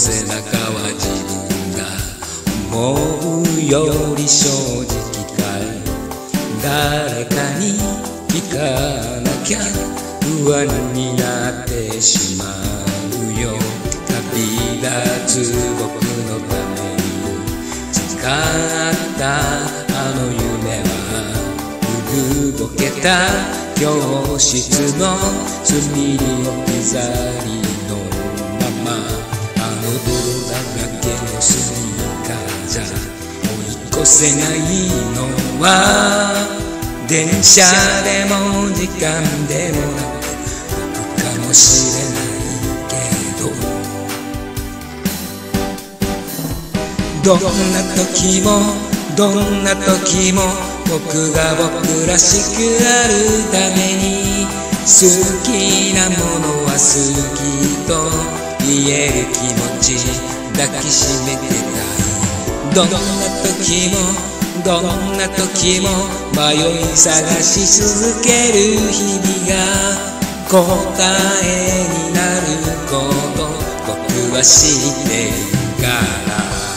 背中は自分が思うより正直かい。誰かに聞かなきゃ不安になってしまうよ。旅立つ僕のために誓ったあの夢は動けた教室の隅に置き去りのまま、あの泥だらけのスニーカーじゃ追い越せないのは、電車でも時間でもなくかもしれないけど、どんな時もどんな時も僕が僕らしくあるために、好きなものは好きと言える気持ち抱きしめてたい。どんな時もどんな時も迷い探し続ける日々が答えになること僕は知ってるから。